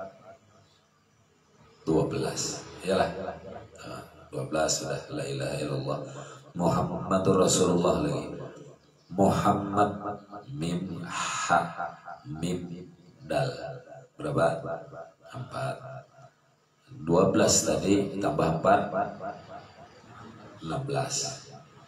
dua belas. Iyalah dua belas sudah. La ilaha illallah Muhammadur Rasulullah lagi. Muhammad mim ha mim dal berapa? Empat. Dua belas tadi tambah empat enam belas.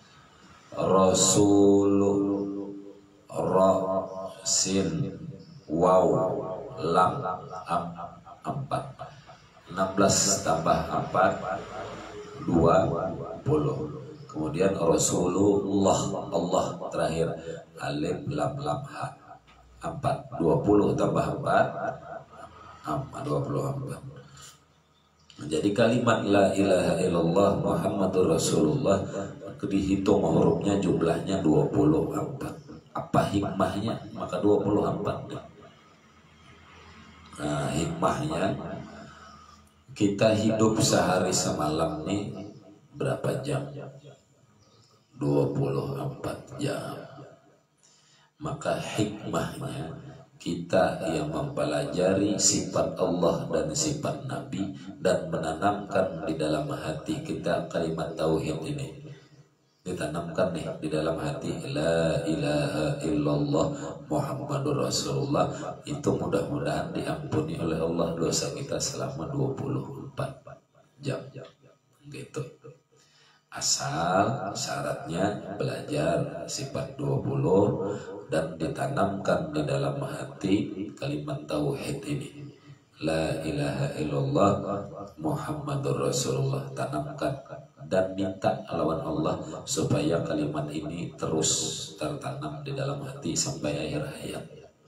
Rasulullah ra sin waw lam am empat. Enam belas tambah empat dua puluh. Kemudian Rasulullah Allah terakhir alif lam lam ha empat. Dua puluh tambah empat dua puluh empat. Jadi kalimat la ilaha illallah Muhammadur Rasulullah dihitung hurufnya jumlahnya dua puluh empat. Apa hikmahnya? Maka dua puluh empat. Nah, hikmahnya kita hidup sehari semalam nih berapa jam? dua puluh empat jam. Maka hikmahnya kita yang mempelajari sifat Allah dan sifat Nabi dan menanamkan di dalam hati kita kalimat tauhid ini. Ditanamkan nih di dalam hati la ilaha illallah Muhammadur Rasulullah, itu mudah-mudahan diampuni oleh Allah dosa kita selama dua puluh empat jam gitu. Asal syaratnya belajar sifat dua puluh dan ditanamkan di dalam hati kalimat tauhid ini la ilaha illallah Muhammadur Rasulullah. Tanamkan dan minta lawan Allah supaya kalimat ini terus tertanam di dalam hati sampai akhir hayat.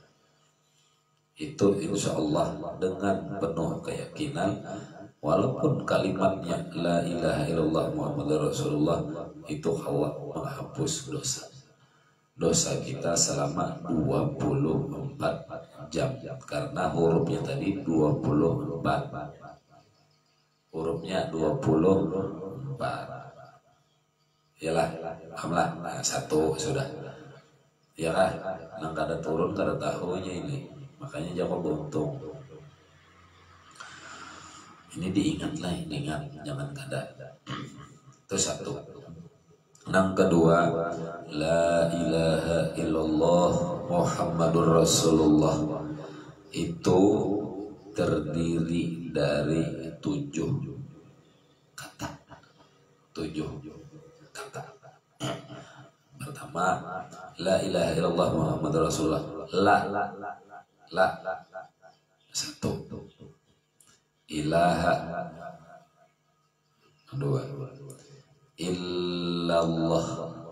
Itu insya Allah dengan penuh keyakinan, walaupun kalimatnya la ilaha illallah Muhammadur Rasulullah itu hawa menghapus dosa dosa kita selama dua puluh empat jam, karena hurufnya tadi dua puluh empat, hurufnya dua puluh empat. Yalah, alhamdulillah, nah, satu sudah. Ya lah, nang kada turun kada tahunya ini, makanya jawab untung. Ini diingatlah, diingat, jangan kada. Itu satu. Nang kedua, la ilaha illallah Muhammadur Rasulullah itu terdiri dari tujuh kata. Tujuh kata. Pertama, la ilaha illallah Muhammadur Rasulullah. La, la, satu. Ilaha, dua. Illallah,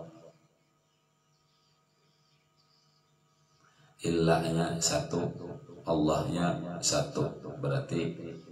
illahnya satu, Allahnya satu, berarti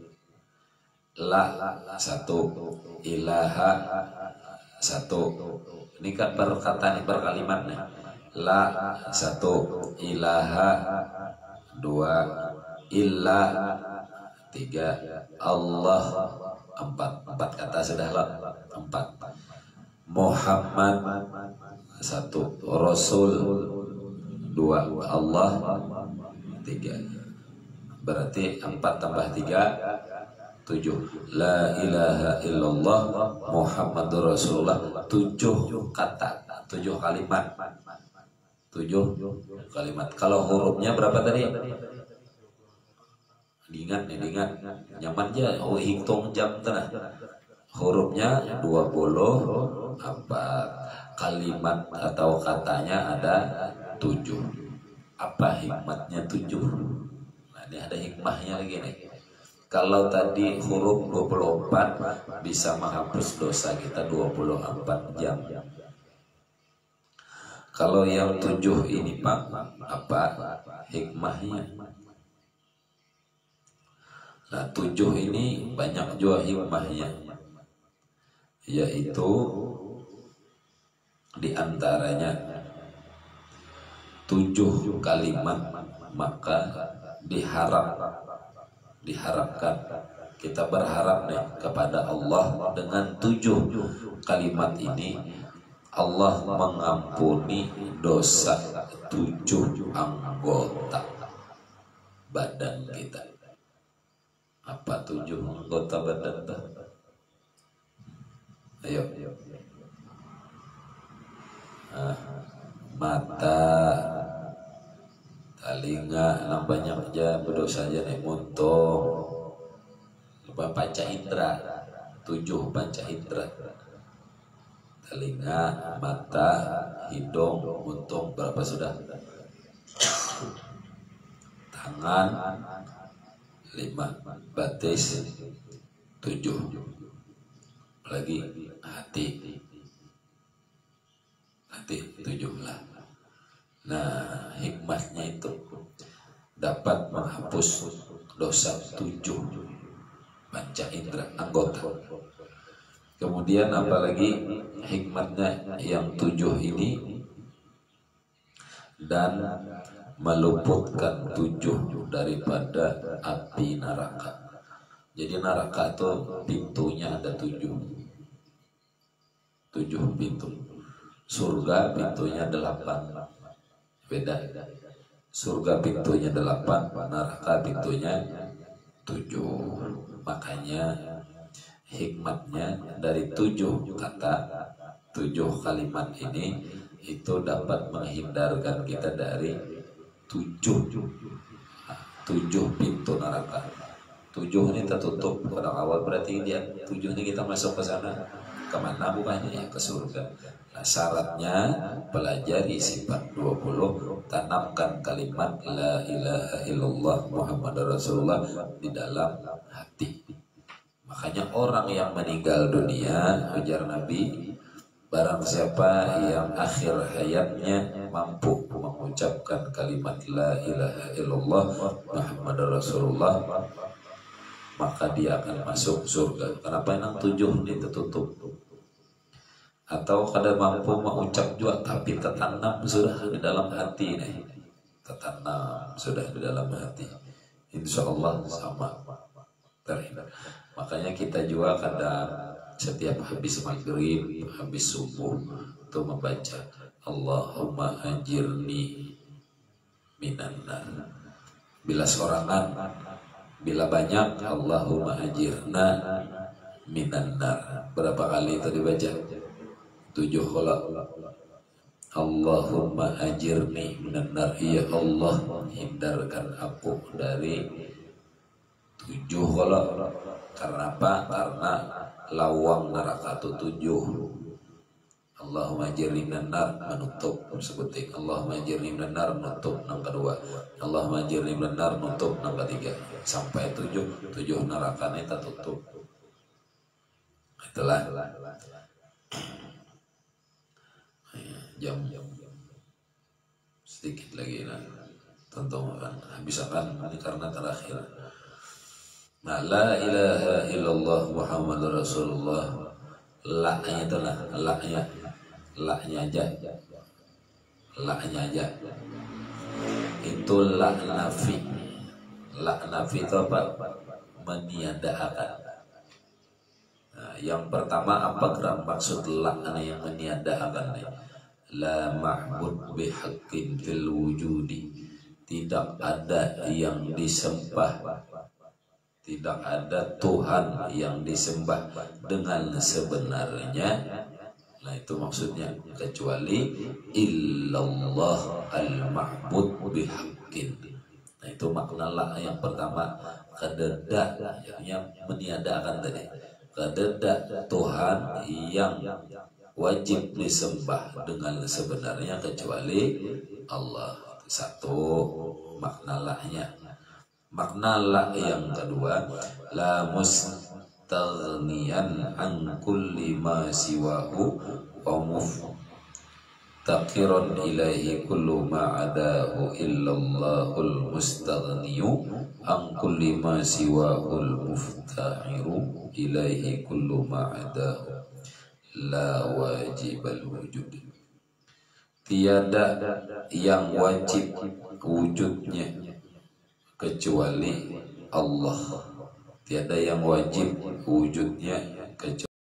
la satu, ilaha satu. Ini kan perkataan perkalimat nih. La satu, ilaha dua, illah tiga, Allah empat. Empat kata sudah lah, empat. Muhammad satu, Rasul dua, Allah tiga. Berarti empat tambah tiga tujuh. La ilaha illallah Muhammadur Rasulullah, tujuh kata, tujuh kalimat, tujuh kalimat. Kalau hurufnya berapa tadi? Diingat nih, diingat. Nyaman aja, oh hitung jam tenang. Hurufnya dua puluh empat, kalimat atau katanya ada tujuh. Apa hikmatnya tujuh? Nah, ini ada hikmahnya lagi nih. Kalau tadi huruf dua puluh empat bisa menghapus dosa kita dua puluh empat jam. Kalau yang tujuh ini Pak, apa hikmahnya? Nah, tujuh ini banyak juga hikmahnya, yaitu diantaranya tujuh kalimat, maka diharap diharapkan kita berharap nih kepada Allah dengan tujuh kalimat ini Allah mengampuni dosa tujuh anggota badan kita. Apa tujuh anggota badan kita? Ayo. Nah, mata, telinga, nampaknya aja berdosa aja nih, muntung, lupa panca indera, tujuh panca indera, telinga, mata, hidung, muntung, berapa sudah? Tangan, lima, batis, tujuh, lagi hati, hati tujuh lah. Nah, hikmahnya itu dapat menghapus dosa tujuh panca indera anggota. Kemudian apalagi hikmatnya yang tujuh ini, dan meluputkan tujuh daripada api neraka. Jadi neraka itu pintunya ada tujuh, tujuh pintu. Surga pintunya delapan, beda. Surga pintunya delapan, neraka pintunya tujuh. Makanya hikmatnya dari tujuh kata, tujuh kalimat ini itu dapat menghindarkan kita dari tujuh tujuh pintu neraka. Tujuh ini tertutup pada awal, berarti dia tujuh ini kita masuk ke sana kemana? Bukannya ya ke surga. Nah, syaratnya pelajari sifat dua puluh, tanamkan kalimat la ilaha illallah Muhammad Rasulullah di dalam hati. Makanya orang yang meninggal dunia, ujar Nabi, barang siapa yang akhir hayatnya mampu mengucapkan kalimat la ilaha illallah Muhammad Rasulullah, maka dia akan masuk surga. Kenapa yang tujuh ini tertutup? Atau kadang mampu mengucap juga tapi tertanam sudah di dalam hati nih, tertanam sudah di dalam hati, insya Allah sama terhindar. Makanya kita juga kadang setiap habis maghrib, habis subuh itu membaca Allahumma ajirni minan nar. Bila sorangan, bila banyak Allahumma ajirna minan nar. Berapa kali itu dibaca? Tujuh kali. Allahumma ajirni minan nar. Ya Allah, hindarkan aku dari tujuh kali. Karena apa? Karena lawang neraka itu tujuh. Allahumma ajirni minan nar menutup sebuting. Allahumma ajirni minan nar menutup yang kedua. Allahumma ajirni minan nar menutup yang ketiga. Sampai tujuh, tujuh nerakanya tertutup. Itulah jam sedikit lagi nah. Tentu akan habis akan ini karena terakhir. Nah, la ilaha illallah Muhammad Rasulullah, la-nya itu lah, la-nya, la-nya aja, la-nya aja. Itu la nafi, la nafi itu apa? Meniadakan. Nah, yang pertama apa gerak maksud la yang meniadakan? La ma'bud bihaqqin fil wujudi, tidak ada yang disembah, tidak ada Tuhan yang disembah dengan sebenarnya. Nah, itu maksudnya kecuali illallah al-ma'bud bihaqqin. Nah, itu makna la yang pertama, kededa yang meniadakan tadi. Kededa Tuhan yang wajib disembah dengan sebenarnya kecuali Allah. Satu makna lahnya. Makna la yang kedua, la mustaghniyan an kulli ma siwahu wa muftaqiran ilaihi kullu ma adahu illallahul mustaghniyu an kulli ma siwahul muftaqiru ilaihi kullu ma adahu la wajibal wujud. Tiada yang wajib wujudnya kecuali Allah. Tiada yang wajib wujudnya kecuali